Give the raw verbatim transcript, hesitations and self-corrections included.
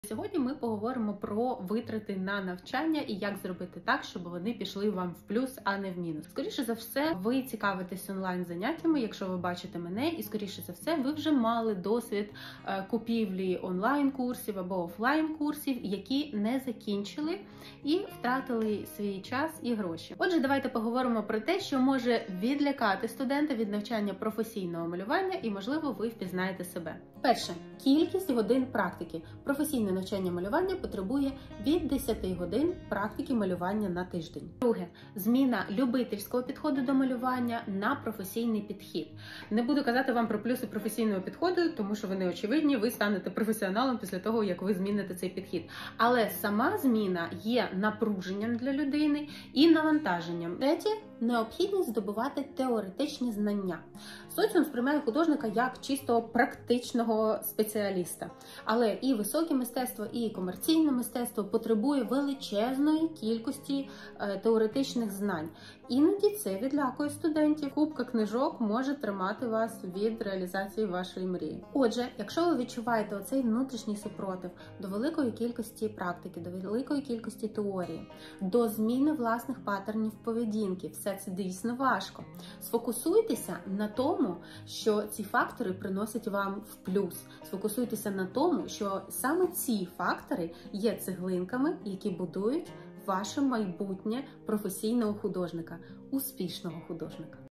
Сьогодні ми поговоримо про витрати на навчання і як зробити так, щоб вони пішли вам в плюс, а не в мінус. Скоріше за все, ви цікавитесь онлайн-заняттями, якщо ви бачите мене, і скоріше за все, ви вже мали досвід купівлі онлайн-курсів або офлайн-курсів, які не закінчили і втратили свій час і гроші. Отже, давайте поговоримо про те, що може відлякати студента від навчання професійного малювання, і, можливо, ви впізнаєте себе. Перше, кількість годин практики. Професійне навчання малювання потребує від десяти годин практики малювання на тиждень. Друге, зміна любительського підходу до малювання на професійний підхід. Не буду казати вам про плюси професійного підходу, тому що вони очевидні, ви станете професіоналом після того, як ви зміните цей підхід. Але сама зміна є напруженням для людини і навантаженням. Третє, необхідність здобувати теоретичні знання. Соціум сприймає художника як чисто практичного спеціаліста. Але і високе мистецтво, і комерційне мистецтво потребує величезної кількості е, теоретичних знань. Іноді це відлякує студентів. Купка книжок може тримати вас від реалізації вашої мрії. Отже, якщо ви відчуваєте оцей внутрішній супротив до великої кількості практики, до великої кількості теорії, до зміни власних паттернів поведінки, все це дійсно важко. Сфокусуйтеся на тому, що ці фактори приносять вам в плюс. Сфокусуйтеся на тому, що саме ці фактори є цеглинками, які будують ваше майбутнє професійного художника, успішного художника.